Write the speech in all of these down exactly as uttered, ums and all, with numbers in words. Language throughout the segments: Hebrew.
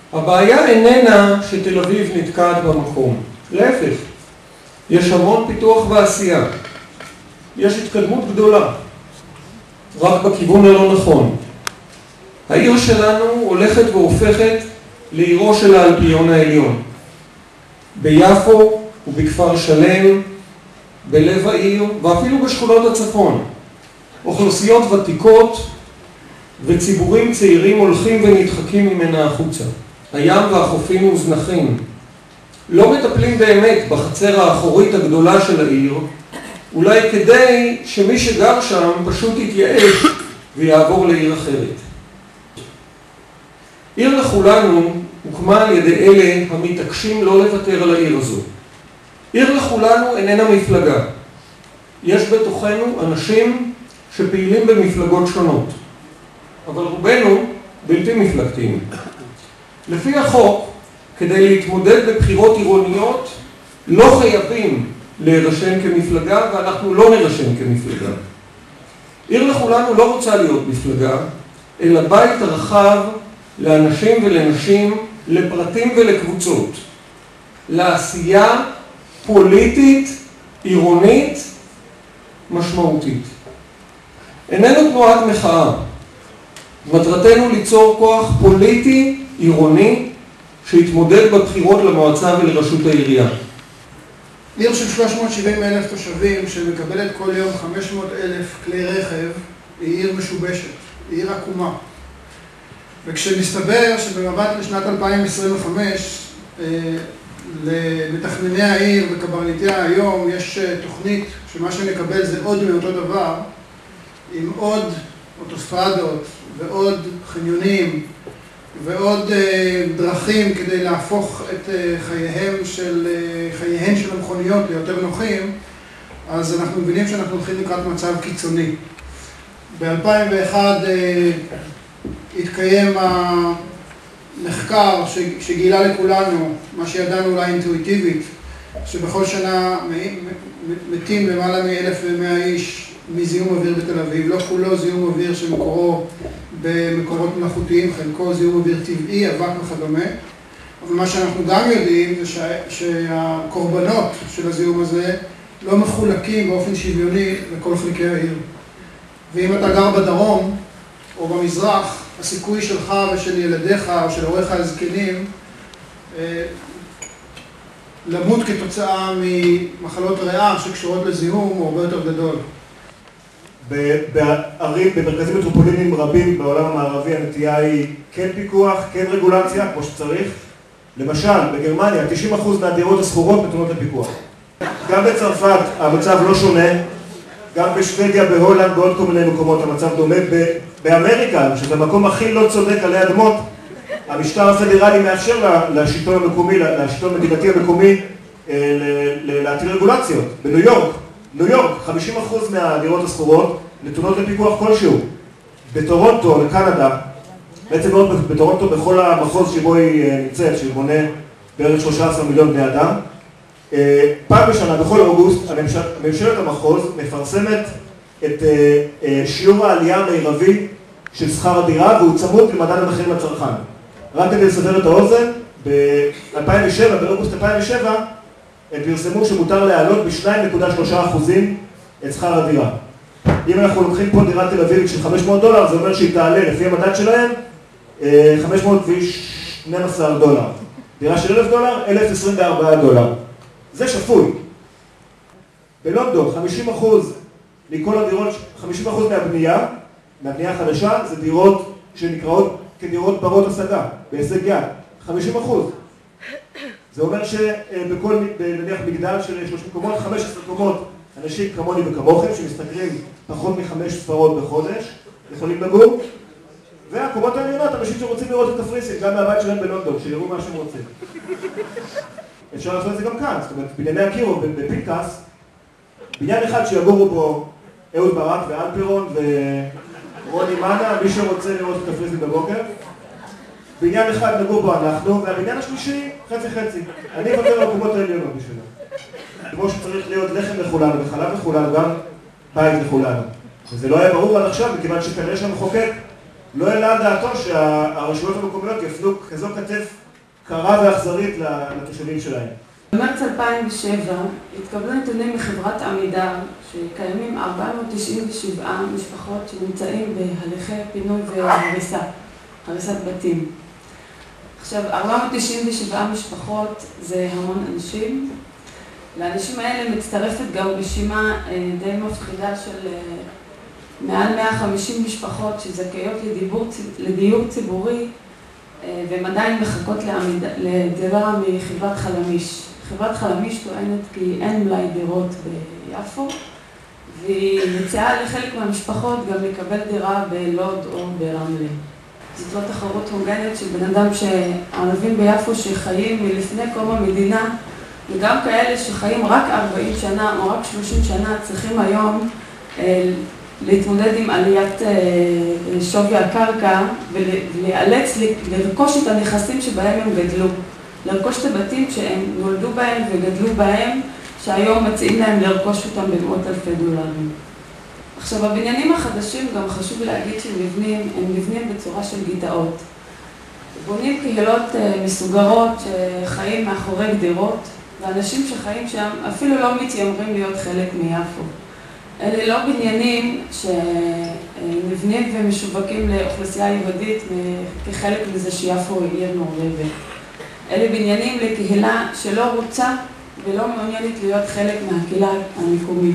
הבעיה איננה שתל אביב נתקעת במקום. להפך, יש המון פיתוח ועשייה. יש התקדמות גדולה, רק בכיוון הלא נכון. העיר שלנו הולכת והופכת לעירו של האלפיון העליון. ביפו ובכפר שלם, בלב העיר ואפילו בשכונות הצפון. אוכלוסיות ותיקות וציבורים צעירים הולכים ונדחקים ממנה החוצה. הים והחופים מוזנחים. לא מטפלים באמת בחצר האחורית הגדולה של העיר, אולי כדי שמי שגר שם פשוט יתייאש ויעבור לעיר אחרת. עיר לכולנו הוקמה על ידי אלה המתעקשים לא לוותר על העיר הזו. עיר לכולנו איננה מפלגה. יש בתוכנו אנשים שפעילים במפלגות שונות, אבל רובנו בלתי מפלגתיים. לפי החוק, כדי להתמודד בבחירות עירוניות, לא חייבים להירשם כמפלגה, ואנחנו לא נרשם כמפלגה. עיר לכולנו לא רוצה להיות מפלגה, אלא בית רחב לאנשים ולנשים, לפרטים ולקבוצות, לעשייה פוליטית, עירונית, משמעותית. איננו תנועת מחאה. מטרתנו ליצור כוח פוליטי, עירוני, שהתמודד בבחירות למועצה ולראשות העירייה. עיר של שלוש מאות שבעים אלף תושבים שמקבלת כל יום חמש מאות אלף כלי רכב היא עיר משובשת, היא עיר עקומה. וכשמסתבר שבמבט לשנת אלפיים עשרים וחמש למתכנני העיר וקברניטיה היום יש תוכנית שמה שנקבל זה עוד מאותו דבר, עם עוד אוטוסטרדות ועוד חניונים ועוד דרכים כדי להפוך את חייהם של, חייהן של המכוניות ליותר נוחים, אז אנחנו מבינים שאנחנו הולכים לקראת מצב קיצוני. ב-אלפיים ואחת התקיים המחקר שגילה לכולנו, מה שידענו אולי אינטואיטיבית, שבכל שנה מתים למעלה מ-אלף ומאה איש מזיהום אוויר בתל אביב. לא כולו זיהום אוויר שמקורו במקורות מלאכותיים, חלקו זיהום אוויר טבעי, אבק וכדומה. אבל מה שאנחנו גם יודעים זה שה... שהקורבנות של הזיהום הזה לא מחולקים באופן שוויוני לכל חלקי העיר. ואם אתה גר בדרום או במזרח, הסיכוי שלך ושל ילדיך או של הוריך הזקנים למות כתוצאה ממחלות ריאה שקשורות לזיהום הוא הרבה יותר גדול. בערים, במרכזים מטרופוליניים רבים בעולם המערבי הנטייה היא כן פיקוח, כן רגולציה, כמו שצריך. למשל, בגרמניה תשעים אחוז מהדירות השכורות נתונות לפיקוח. גם בצרפת המצב לא שונה, גם בשוודיה, בהולנד, בעוד כל מיני מקומות המצב דומה. באמריקה, שזה המקום הכי לא צודק עלי אדמות, המשטר הפדרלי מאפשר לשלטון המקומי, לשלטון המדינתי המקומי להטיל רגולציות. בניו יורק, ניו יורק, חמישים אחוז מהדירות השכורות נתונות לפיקוח כלשהו. בטורונטו, לקנדה, בעצם מאוד בטורונטו, בכל המחוז שבו היא נמצאת, שמונה בערך שלושה עשר מיליון בני אדם, פעם בשנה, בכל אוגוסט, ממשלת המחוז מפרסמת את שיעור העלייה המרבי של שכר הדירה, והוא צמוד למדד המחירים לצרכן. רק כדי לסבר את האוזן, ב-אלפיים ושבע, באוגוסט אלפיים ושבע, הם פרסמו שמותר להעלות ב-שתיים נקודה שלושה אחוזים את שכר הדירה. אם אנחנו לוקחים פה דירה תל אביבית של חמש מאות דולר, זה אומר שהיא תעלה לפי המדד שלהם חמש מאות ושתים עשרה דולר. דירה של אלף דולר, אלף עשרים וארבעה דולר. זה שפוי. בלונדון, חמישים אחוז מכל הדירות, חמישים אחוז מהבנייה, מהבנייה החדשה, זה דירות שנקראות כדירות ברות השגה, בהישג יד. חמישים אחוז. זה אומר שבכל, נניח מגדל של שלושים קומות, חמש עשרה קומות, אנשים כמוני וכמוכם, שמשתכרים פחות מחמש ספרות בחודש, יכולים לגור. והקומות העליונות, אנשים שרוצים לראות את הפריסים, גם מהבית שלהם בלונדון, שיראו מה שהם רוצים. אפשר לעשות את זה גם כאן, זאת אומרת, בנייני הקירו, בפנקס, בניין אחד שיגורו בו אהוד ברק ואלפירון ורוני מנה, מי שרוצה לראות את הפריסים בבוקר. בניין אחד נגור בו אנחנו, והבניין השלישי, חצי חצי. אני אוותר על הקומות העליונות בשבילו. כמו שצריך להיות לחם לכולנו וחלב לכולנו, גם בית לכולנו. וזה לא היה ברור עד עכשיו, מכיוון שכנראה שהמחוקק לא העלה דעתו שהרשויות המקומיות יפנו כזו כתף קרה ואכזרית לתושבים שלהם. במרץ אלפיים ושבע התקבלו נתונים מחברת עמידר שקיימים ארבע מאות תשעים ושבע משפחות שנמצאים בהליכי פינוי והריסה, הריסת בתים. עכשיו, ארבע מאות תשעים ושבע משפחות זה המון אנשים. לאנשים האלה מצטרפת גם רשימה די מפחידה של מעל מאה וחמישים משפחות שזכאיות לדיבור, לדיור ציבורי והן עדיין מחכות לדירה מחברת חלמיש. חברת חלמיש טוענת כי אין מלאי דירות ביפו והיא מציעה לחלק מהמשפחות גם לקבל דירה בלוד או ברמלה. זאת לא תחרות הוגנת של בן אדם שערבים ביפו שחיים מלפני קום המדינה וגם כאלה שחיים רק ארבעים שנה או רק שלושים שנה צריכים היום להתמודד עם עליית שווי הקרקע ולהיאלץ לרכוש את הנכסים שבהם הם גדלו. לרכוש את הבתים שהם נולדו בהם וגדלו בהם, שהיום מציעים להם לרכוש אותם במאות אלפי דולרים. עכשיו, הבניינים החדשים, גם חשוב להגיד שהם מבנים, הם מבנים בצורה של גטאות. בונים קהילות מסוגרות שחיים מאחורי גדרות, ואנשים שחיים שם אפילו לא מתיימרים להיות חלק מיפו. אלה לא בניינים שנבנים ומשווקים לאוכלוסייה יהודית כחלק מזה שיפו היא עיר מעורבת. אלה בניינים לקהילה שלא רוצה ולא מעוניינת להיות חלק מהקהילה המקומית.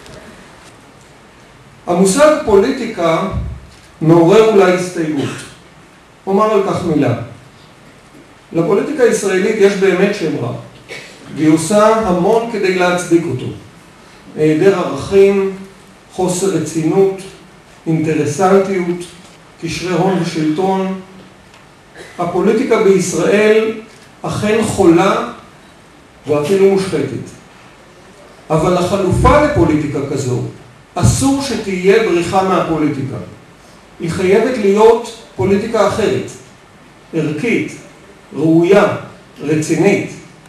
המושג פוליטיקה מעורר אולי הסתייגות. אומר על כך מילה. לפוליטיקה הישראלית יש באמת שם רע, והיא עושה המון כדי להצדיק אותו. היעדר ערכים, חוסר רצינות, אינטרסנטיות, קשרי הון ושלטון. הפוליטיקה בישראל אכן חולה ואפילו מושחתת. אבל החלופה לפוליטיקה כזו אסור שתהיה בריחה מהפוליטיקה. היא חייבת להיות פוליטיקה אחרת, ערכית, ראויה, רצינית.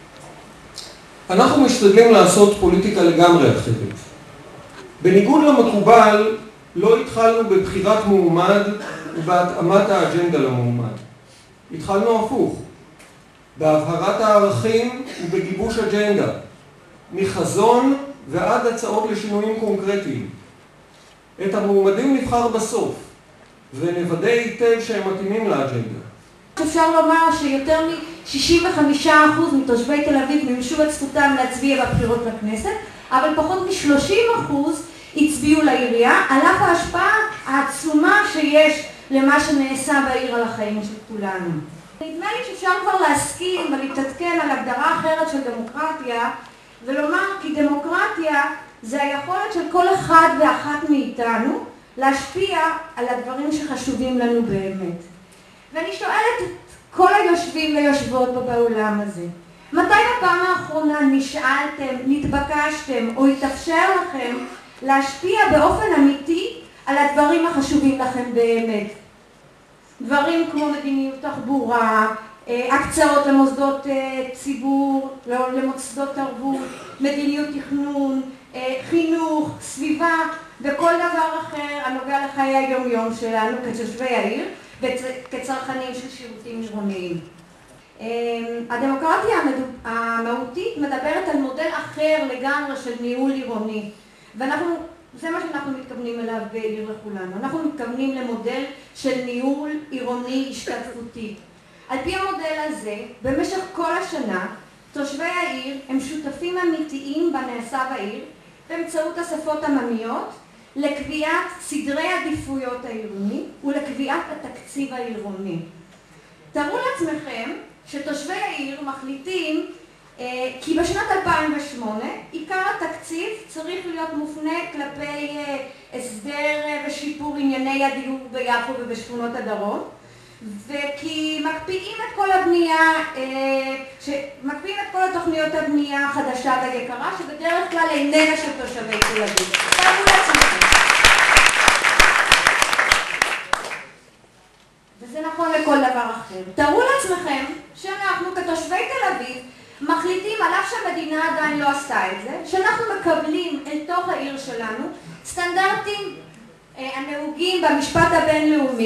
אנחנו משתדלים לעשות פוליטיקה לגמרי אחרת. בניגוד למקובל, לא התחלנו בבחירת מועמד ובהתאמת האג'נדה למועמד. התחלנו הפוך, בהבהרת הערכים ובגיבוש אג'נדה, מחזון ועד הצעות לשינויים קונקרטיים. את המועמדים נבחר בסוף, ונוודא היטב שהם מתאימים לאג'נדה. אפשר לומר שיותר מ-שישים וחמישה אחוז מתושבי תל אביב מימשו את זכותם להצביע בבחירות לכנסת, אבל פחות מ-שלושים אחוז הצביעו לעירייה, על אף ההשפעה העצומה שיש למה שנעשה בעיר על החיים של כולנו. נדמה לי שאפשר כבר להסכים ולהתעדכן על הגדרה אחרת של דמוקרטיה, ולומר כי דמוקרטיה זה היכולת של כל אחד ואחת מאיתנו להשפיע על הדברים שחשובים לנו באמת. ואני שואלת את כל היושבים ויושבות פה בעולם הזה, מתי בפעם האחרונה נשאלתם, נתבקשתם או התאפשר לכם להשפיע באופן אמיתי על הדברים החשובים לכם באמת? דברים כמו מדיניות תחבורה, הקצאות למוסדות ציבור, למוסדות תרבות, מדיניות תכנון, חינוך, סביבה וכל דבר אחר הנוגע לחיי היום-יום שלנו כתושבי העיר וכצרכנים של שירותים עירוניים. הדמוקרטיה המהותית מדברת על מודל אחר לגמרי של ניהול עירוני, ואנחנו, זה מה שאנחנו מתכוונים אליו בעיר לכולנו. אנחנו מתכוונים למודל של ניהול עירוני השתתפותי. על פי המודל הזה, במשך כל השנה, תושבי העיר הם שותפים אמיתיים בנעשה בעיר, באמצעות אספות עממיות, לקביעת סדרי עדיפויות העירוני ולקביעת התקציב העירוני. תארו לעצמכם שתושבי העיר מחליטים אה, כי בשנת אלפיים ושמונה עיקר התקציב צריך להיות מופנה כלפי אה, הסדר ושיפור ענייני הדיור ביפו ובשכונות הדרום, וכי מקפיאים את כל הבנייה, אה, שמקפיאים את כל התוכניות הבנייה החדשה והיקרה שבדרך כלל איננה של תושבי תל אביב. תארו לעצמכם. וזה נכון לכל דבר אחר. תארו לעצמכם שאנחנו כתושבי תל אביב מחליטים, על אף שהמדינה עדיין לא עשתה את זה, שאנחנו מקבלים אל תוך העיר שלנו סטנדרטים אה, הנהוגים במשפט הבינלאומי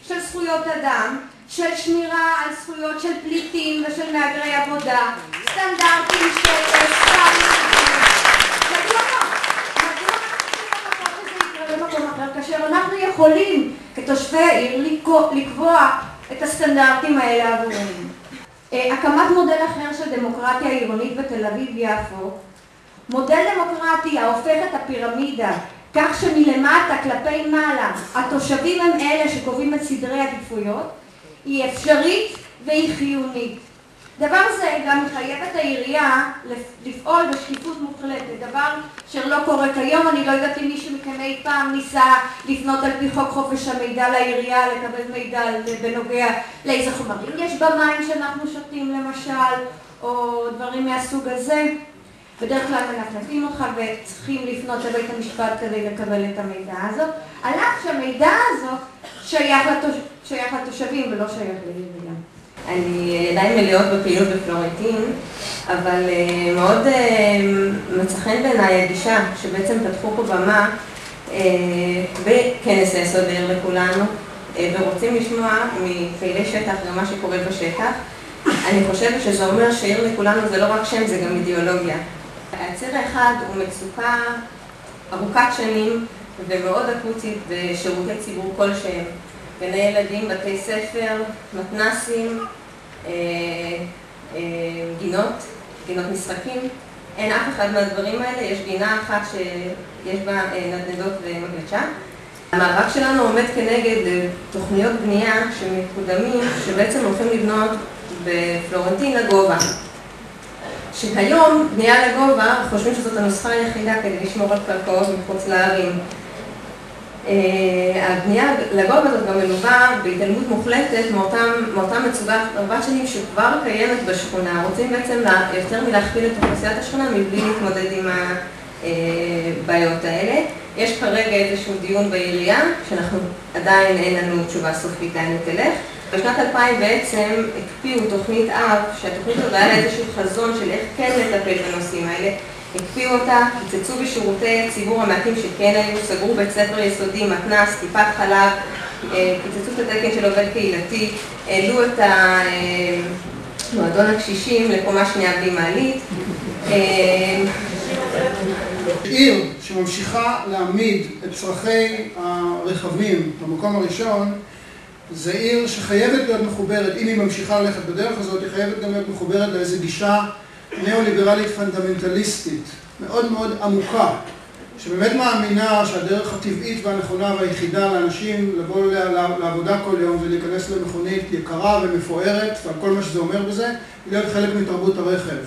של זכויות אדם, של שמירה על זכויות של פליטים ושל מהגרי עבודה, סטנדרטים של סטנדרטים. מדוע לא? מדוע אנחנו יכולים במקום אחר, כאשר אנחנו יכולים כתושבי העיר לקבוע את הסטנדרטים האלה עבורנו. הקמת מודל אחר של דמוקרטיה עירונית בתל אביב-יפו, מודל דמוקרטי ההופך את הפירמידה כך שמלמטה כלפי מעלה התושבים הם אלה שקובעים את סדרי העדיפויות, היא אפשרית והיא חיונית. דבר זה גם מחייב את העירייה לפעול בשקיפות מוחלטת, דבר שלא קורה כיום. אני לא יודעת אם מישהו מכם אי פעם ניסה לפנות על פי חוק חופש המידע לעירייה, לקבל מידע בנוגע לאיזה חומרים יש במים שאנחנו שותים למשל, או דברים מהסוג הזה. בדרך כלל מנפנפים אותך וצריכים לפנות לבית המשפט כדי לקבל את המידע הזאת, על אף שהמידע הזאת שייך, לתוש... שייך לתושבים ולא שייך לעירייה. אני עדיין מלאות בפעילות בפלורנטין, אבל uh, מאוד uh, מצא חן בעיניי הגישה שבעצם פתחו פה במה uh, בכנס היסוד העיר לכולנו, uh, ורוצים לשמוע מפעילי שטח גם מה שקורה בשטח. אני חושבת שזה אומר שעיר לכולנו זה לא רק שם, זה גם אידיאולוגיה. הציר האחד הוא מצוקה ארוכת שנים ומאוד אקוטית בשירותי ציבור כלשהם. גני ילדים, בתי ספר, מתנסים, אה, אה, גינות, גינות משחקים. אין אף אחד מהדברים האלה, יש גינה אחת שיש בה אה, נדנדות ומגלשה. המאבק שלנו עומד כנגד תוכניות בנייה שמקודמים, שבעצם הולכים לבנות בפלורנטין לגובה. שהיום בנייה לגובה חושבים שזאת הנוסחה היחידה כדי לשמור על קרקעות מחוץ לערים. הבנייה לגובה הזאת גם מלווה בהתעלמות מוחלטת מאותה מצוקה ארבע שנים שכבר קיימת בשכונה. רוצים בעצם יותר מלהכפיל את אוכלוסיית השכונה מבלי להתמודד עם הבעיות האלה. יש כרגע איזשהו דיון בעירייה, שאנחנו עדיין אין לנו תשובה סופית לאן היא תלך. בשנת אלפיים בעצם הקפיאו תוכנית אב, שהתוכנית הזאת היה לה איזשהו חזון של איך כן לטפל בנושאים האלה. הקפיאו אותה, קיצצו בשירותי ציבור המעטים שכן היו, סגרו בית ספר יסודי, מתנ"ס, טיפת חלב, קיצצו את התקן של עובד קהילתי, העלו את מועדון הקשישים לקומה שנייה בלי מעלית. עיר שממשיכה להעמיד את צרכי הרכבים במקום הראשון, זה עיר שחייבת להיות מחוברת, אם היא ממשיכה ללכת בדרך הזאת, היא חייבת גם להיות מחוברת לאיזו גישה ניאו-ליברלית פונדמנטליסטית, מאוד מאוד עמוקה, שבאמת מאמינה שהדרך הטבעית והנכונה והיחידה לאנשים לבוא לעבודה כל יום ולהיכנס למכונית יקרה ומפוארת, ועל כל מה שזה אומר בזה, היא להיות חלק מתרבות הרכב.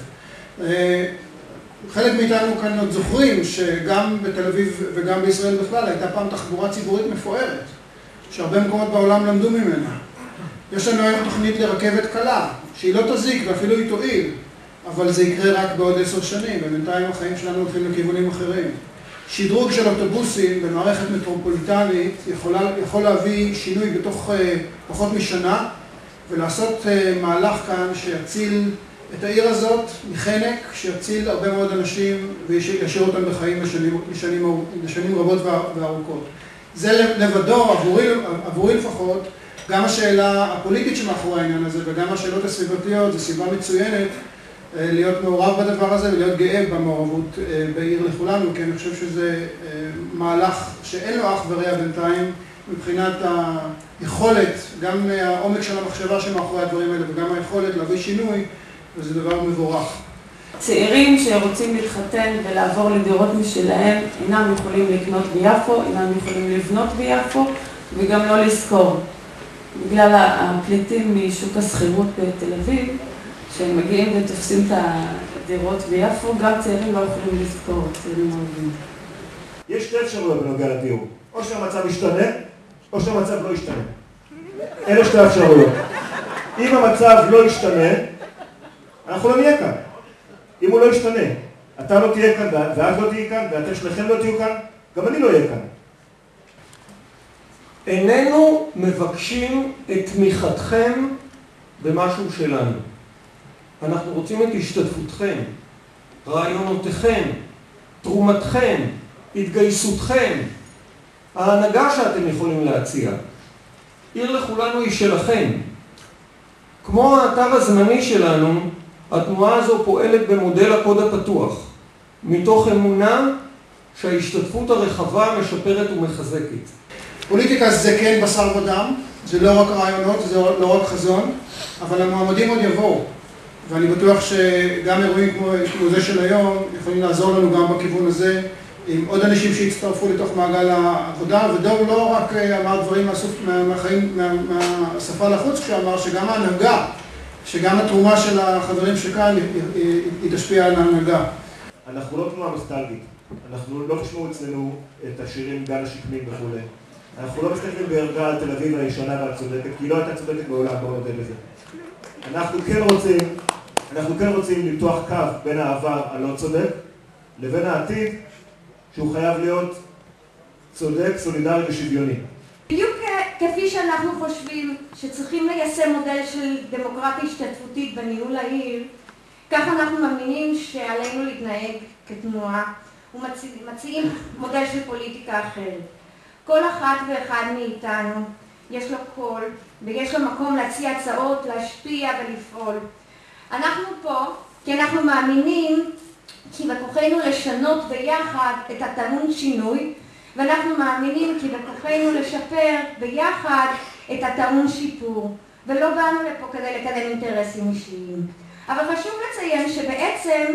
חלק מאיתנו כאן עוד זוכרים שגם בתל אביב וגם בישראל בכלל הייתה פעם תחבורה ציבורית מפוארת, שהרבה מקומות בעולם למדו ממנה. יש לנו היום תוכנית לרכבת קלה, שהיא לא תזיק ואפילו היא תועיל, אבל זה יקרה רק בעוד עשר שנים, ובינתיים החיים שלנו הולכים לכיוונים אחרים. שדרוג של אוטובוסים במערכת מטרופוליטנית יכולה, יכול להביא שינוי בתוך פחות משנה, ולעשות מהלך כאן שיציל את העיר הזאת מחנק, שיציל הרבה מאוד אנשים וישאיר אותם בחיים לשנים, לשנים, לשנים רבות וארוכות. זה לבדו, עבורי, עבורי לפחות, גם השאלה הפוליטית שמאחורי העניין הזה וגם השאלות הסביבתיות, זו סיבה מצוינת להיות מעורב בדבר הזה ולהיות גאה במעורבות בעיר לכולנו, כי אני חושב שזה מהלך שאין לו אח ורע בינתיים מבחינת היכולת, גם העומק של המחשבה שמאחורי הדברים האלה וגם היכולת להביא שינוי, וזה דבר מבורך. צעירים שרוצים להתחתן ולעבור לדירות משלהם אינם יכולים לקנות ביפו, אינם יכולים לבנות ביפו וגם לא לשכור. בגלל הפליטים משוק השכירות בתל אביב, שהם מגיעים ותופסים את הדירות ביפו, גם צעירים לא יכולים לשכור, צעירים עובדים. יש שתי אפשרויות בנוגע לדיור, או שהמצב ישתנה, או שהמצב לא ישתנה. אלה שתי אפשרויות. אם המצב לא ישתנה, אנחנו לא נהיה כאן. אם הוא לא ישתנה, אתה לא תהיה כאן, ואת לא תהיה כאן, ואתם שניכם לא תהיו כאן, גם אני לא אהיה כאן. איננו מבקשים את תמיכתכם במשהו שלנו. אנחנו רוצים את השתתפותכם, רעיונותיכם, תרומתכם, התגייסותכם, ההנהגה שאתם יכולים להציע. עיר לכולנו היא שלכם. כמו האתר הזמני שלנו, התנועה הזו פועלת במודל הקוד הפתוח, מתוך אמונה שההשתתפות הרחבה משפרת ומחזקת. פוליטיקה זה כן בשר ודם, זה לא רק רעיונות, זה לא רק חזון, אבל המועמדים עוד יבואו. ואני בטוח שגם אירועים כמו זה של היום יכולים לעזור לנו גם בכיוון הזה, עם עוד אנשים שהצטרפו לתוך מעגל העבודה, ודור לא רק אמר דברים מהחיים, מהשפה לחוץ, כשאמר שגם ההנהגה, שגם התרומה של החברים שכאן היא תשפיע על ההנהגה. אנחנו לא תנועה נוסטלגית, אנחנו לא תשמעו אצלנו את השירים גן השקמים וכו'. אנחנו לא מסתכלים בערגה על תל אביב הישנה והצודקת, כי היא לא הייתה צודקת בעולם, בואו נודה בזה. אנחנו כן רוצים, אנחנו כן רוצים למתוח קו בין העבר הלא צודק לבין העתיד, שהוא חייב להיות צודק, סולידרי ושוויוני. בדיוק כפי שאנחנו חושבים שצריכים ליישם מודל של דמוקרטיה השתתפותית בניהול העיר, כך אנחנו מאמינים שעלינו להתנהג כתנועה ומציעים מודל של פוליטיקה אחרת. כל אחת ואחד מאיתנו יש לו קול ויש לו מקום להציע הצעות, להשפיע ולפעול. אנחנו פה כי אנחנו מאמינים כי בכוחנו לשנות ביחד את הטעון שינוי, ואנחנו מאמינים כי בכוחנו לשפר ביחד את הטעון שיפור, ולא באנו לפה כדי לקדם אינטרסים אישיים. אבל חשוב לציין שבעצם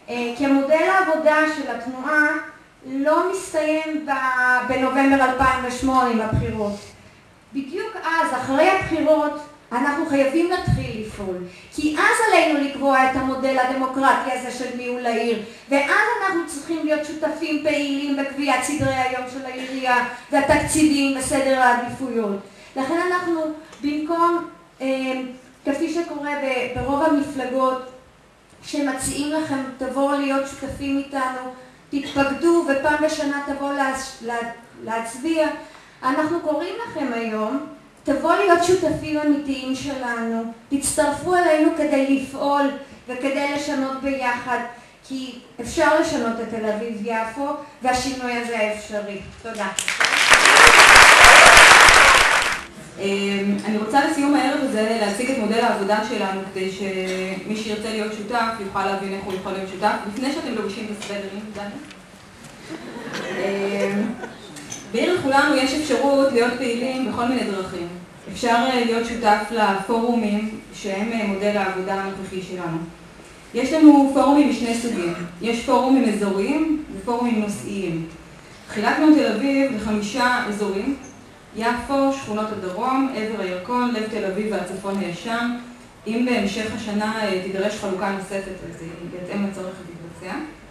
כמודל העבודה של התנועה לא מסתיים בנובמבר אלפיים ושמונה בבחירות. בדיוק אז, אחרי הבחירות, אנחנו חייבים להתחיל לפעול, כי אז עלינו לקבוע את המודל הדמוקרטי הזה של ניהול העיר, ואז אנחנו צריכים להיות שותפים פעילים בקביעת סדרי היום של העירייה והתקציבים וסדר העדיפויות. לכן אנחנו, במקום, אה, כפי שקורה ברוב המפלגות, שמציעים לכם, תבואו להיות שותפים איתנו, תתפקדו ופעם בשנה תבואו לה, להצביע, אנחנו קוראים לכם היום, תבואו להיות שותפים אמיתיים שלנו, תצטרפו אלינו כדי לפעול וכדי לשנות ביחד, כי אפשר לשנות את תל אביב יפו והשינוי הזה האפשרי. תודה. אני רוצה לסיום הערב הזה להציג את מודל העבודה שלנו כדי שמי שירצה להיות שותף יוכל להבין איך הוא יכול להיות שותף לפני שאתם לובשים את הסוודרים, דני. בעיר לכולנו יש אפשרות להיות פעילים בכל מיני דרכים. אפשר להיות שותף לפורומים שהם מודל העבודה הנוכחי שלנו. יש לנו פורומים משני סוגים. יש פורומים אזוריים ופורומים נושאיים. חילקנו תל אביב לחמישה אזורים. יפו, שכונות הדרום, עבר הירקון, לב תל אביב והצפון הישן. אם בהמשך השנה תידרש חלוקה נוספת, אז בהתאם לצורך תתבצע.